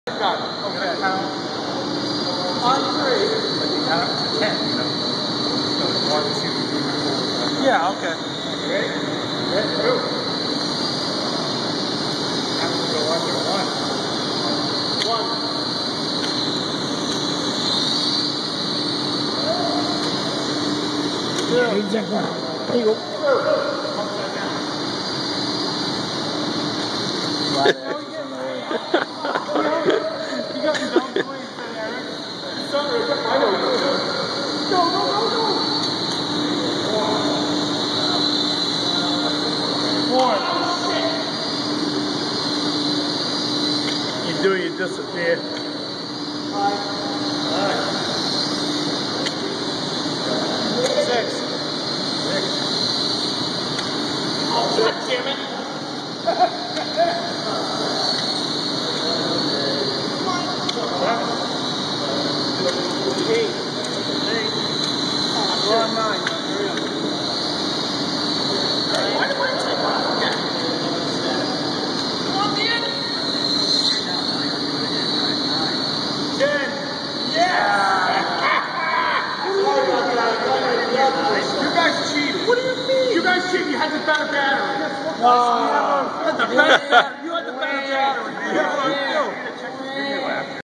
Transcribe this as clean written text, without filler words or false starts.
Got it. Okay. On 3. But you count up to 10, you know. So 1, 2, 3, 4. Yeah, okay. Ready? Let's go. I'm going to go under 1. 1. Here you go. You got me down the way, Eric. Sorry, I know. No. One. You do, you disappear. 5. 6. Oh, God damn it. We're on 9. Why do I take off? Yeah. Come on, man. 10. Yeah. You guys cheated. What do you mean? You guys cheated. You had the better battery. You had the better battery.